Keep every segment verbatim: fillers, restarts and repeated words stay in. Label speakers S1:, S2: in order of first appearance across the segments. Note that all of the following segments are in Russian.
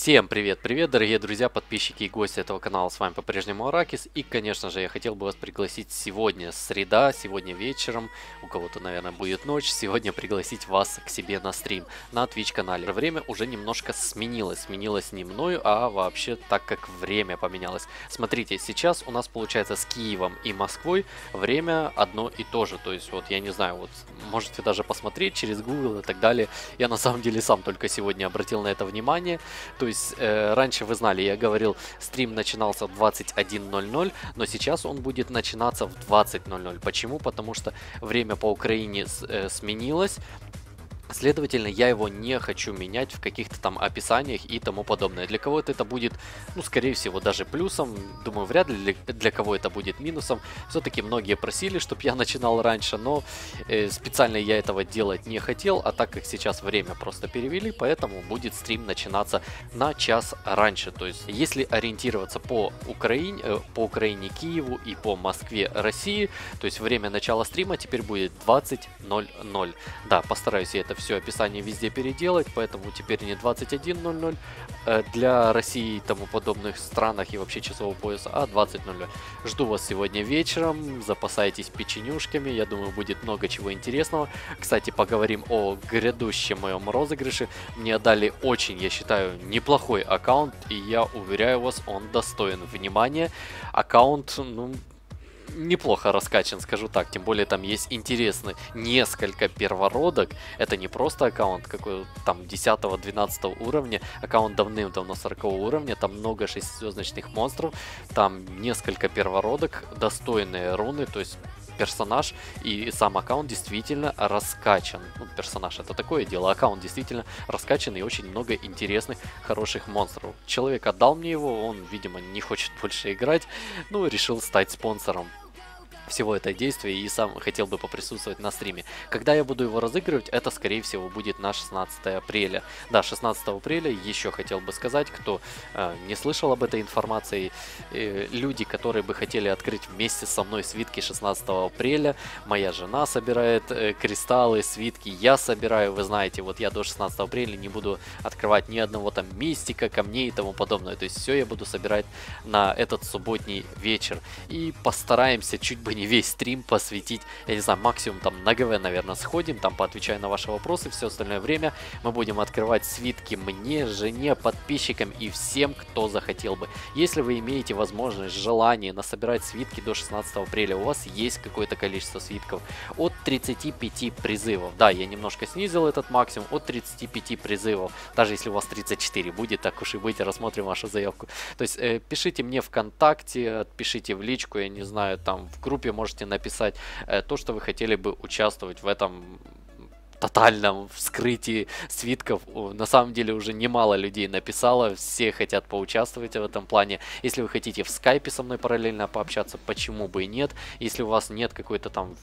S1: Всем привет-привет, дорогие друзья, подписчики и гости этого канала, с вами по-прежнему Аракис. И, конечно же, я хотел бы вас пригласить сегодня среда, сегодня вечером, у кого-то, наверное, будет ночь, сегодня пригласить вас к себе на стрим на Twitch канале. Время уже немножко сменилось, сменилось не мною, а вообще так как время поменялось. Смотрите, сейчас у нас получается с Киевом и Москвой время одно и то же, то есть вот я не знаю, вот можете даже посмотреть через Google и так далее. Я на самом деле сам только сегодня обратил на это внимание. То есть э, раньше вы знали, я говорил, стрим начинался в двадцать один ноль ноль, но сейчас он будет начинаться в двадцать ноль ноль. Почему? Потому что время по Украине с, э, сменилось. Следовательно, я его не хочу менять в каких-то там описаниях и тому подобное. Для кого-то это будет, ну, скорее всего, даже плюсом. Думаю, вряд ли для, для кого это будет минусом. Все-таки многие просили, чтобы я начинал раньше, но э, специально я этого делать не хотел. А так как сейчас время просто перевели, поэтому будет стрим начинаться на час раньше. То есть, если ориентироваться по Украине, э, по Украине Киеву и по Москве России, то есть время начала стрима теперь будет двадцать ноль ноль. Да, постараюсь я это все описание везде переделать, поэтому теперь не двадцать один ноль ноль э, для России и тому подобных странах и вообще часового пояса, а двадцать ноль ноль. Жду вас сегодня вечером, запасайтесь печенюшками, я думаю, будет много чего интересного. Кстати, поговорим о грядущем моем розыгрыше. Мне дали очень, я считаю, неплохой аккаунт, и я уверяю вас, он достоин внимания. Аккаунт, ну, неплохо раскачан, скажу так, тем более там есть интересно несколько первородок, это не просто аккаунт какой там десятого-двенадцатого уровня, аккаунт давным-давно сорокового уровня, там много шестизвездочных монстров, там несколько первородок, достойные руны, то есть персонаж и сам аккаунт действительно раскачан. Ну, персонаж это такое дело, аккаунт действительно раскачан и очень много интересных, хороших монстров. Человек отдал мне его, он, видимо, не хочет больше играть, ну, решил стать спонсором всего это действия и сам хотел бы поприсутствовать на стриме. Когда я буду его разыгрывать, это скорее всего будет на шестнадцатое апреля. Да, шестнадцатого апреля еще хотел бы сказать, кто э, не слышал об этой информации, э, люди, которые бы хотели открыть вместе со мной свитки шестнадцатого апреля, моя жена собирает э, кристаллы, свитки, я собираю, вы знаете, вот я до шестнадцатого апреля не буду открывать ни одного там мистика, камней и тому подобное, то есть все я буду собирать на этот субботний вечер и постараемся чуть бы не весь стрим посвятить, я не знаю, максимум там на ГВ, наверное, сходим, там поотвечаю на ваши вопросы, все остальное время мы будем открывать свитки мне, жене, подписчикам и всем, кто захотел бы. Если вы имеете возможность, желание насобирать свитки до шестнадцатого апреля, у вас есть какое-то количество свитков, от тридцати пяти призывов, да, я немножко снизил этот максимум, от тридцати пяти призывов, даже если у вас тридцать четыре будет, так уж и быть, рассмотрим вашу заявку. То есть э, пишите мне ВКонтакте, пишите в личку, я не знаю, там в группе можете написать э, то, что вы хотели бы участвовать в этом тотальном вскрытии свитков. На самом деле уже немало людей написало, все хотят поучаствовать в этом плане. Если вы хотите в скайпе со мной параллельно пообщаться, почему бы и нет. Если у вас нет какой-то там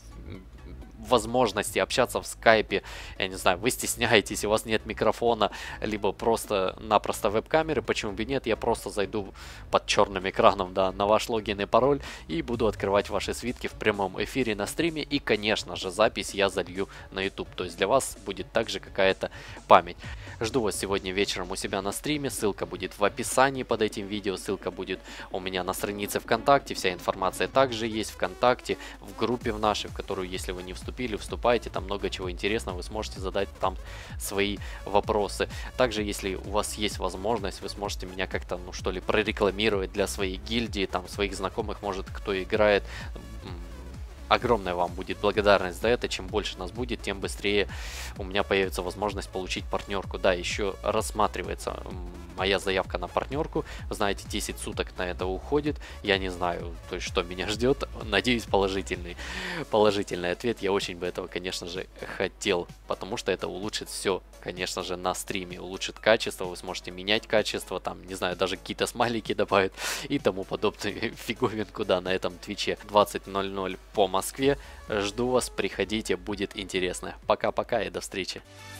S1: возможности общаться в скайпе, я не знаю, вы стесняетесь, у вас нет микрофона, либо просто-напросто веб-камеры, почему бы нет, я просто зайду под черным экраном, да, на ваш логин и пароль и буду открывать ваши свитки в прямом эфире на стриме, и, конечно же, запись я залью на YouTube, то есть для вас будет также какая-то память. Жду вас сегодня вечером у себя на стриме, ссылка будет в описании под этим видео, ссылка будет у меня на странице ВКонтакте, вся информация также есть ВКонтакте, в группе в нашей, в которую, если вы не вступили, вступайте, там много чего интересного, вы сможете задать там свои вопросы. Также, если у вас есть возможность, вы сможете меня как-то, ну что ли, прорекламировать для своей гильдии, там, своих знакомых, может, кто играет. Огромная вам будет благодарность за это. Чем больше нас будет, тем быстрее у меня появится возможность получить партнерку. Да, еще рассматривается моя заявка на партнерку. Вы знаете, десять суток на это уходит. Я не знаю, то есть, что меня ждет. Надеюсь, положительный. Положительный ответ. Я очень бы этого, конечно же, хотел. Потому что это улучшит все, конечно же, на стриме. Улучшит качество. Вы сможете менять качество. Там, не знаю, даже какие-то смайлики добавить и тому подобную фиговинку, да, на этом твиче. двадцать ноль ноль по Москве. Жду вас, приходите, будет интересно. Пока-пока и до встречи.